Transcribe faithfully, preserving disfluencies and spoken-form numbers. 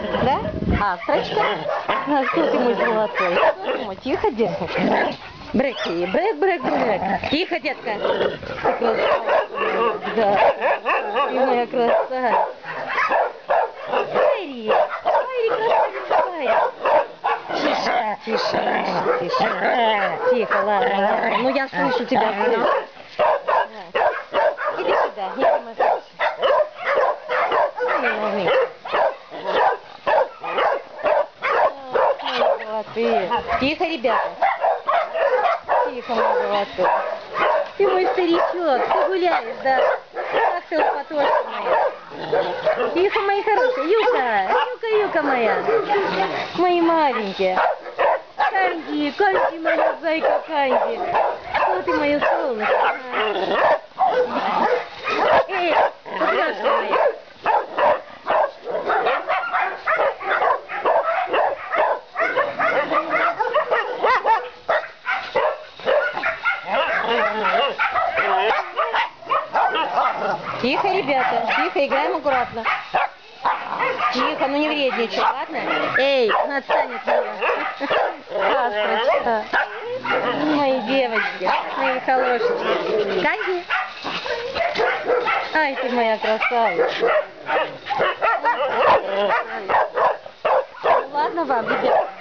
Да? А, строчка? Ну, кто ты мой золотой? Кто ты мой? Тихо, детка. Брек, брек, брек, брек. Тихо, детка. Ты красавица. Да. Ты моя красавица. Хайри. Хайри, красавица, Хайри. Тише, тише, тише. Тихо, ладно, ладно. Ну, я слышу тебя, слышу. Иди сюда, иди, мой хороший. Ты. Тихо, ребята. Тихо, мой золотой. Ты мой старичок, ты гуляешь, да? Ах ты лопатошка моя. Тихо, мои хорошие. Юка, Юка, Юка моя. Мои маленькие. Канди, Канди, моя зайка Канди. Что ты, мое солнышко? Эй, кудряшка моя. Тихо, ребята, тихо, играем аккуратно. Тихо, ну не вредничай, ладно? Эй, ну отстань от меня. Ласточка. Мои девочки, мои хорошечки. Канди? Ай, ты моя красавица. Ладно вам, ребята.